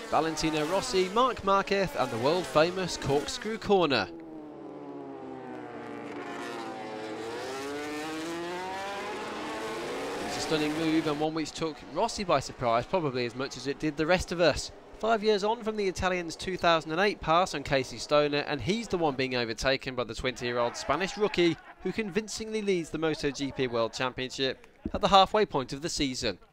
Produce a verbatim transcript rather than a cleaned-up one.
Valentino Rossi, Marc Marquez and the world famous Corkscrew corner. It was a stunning move and one which took Rossi by surprise, probably as much as it did the rest of us. Five years on from the Italian's two thousand eight pass on Casey Stoner, and he's the one being overtaken by the twenty-year-old Spanish rookie who convincingly leads the MotoGP World Championship at the halfway point of the season.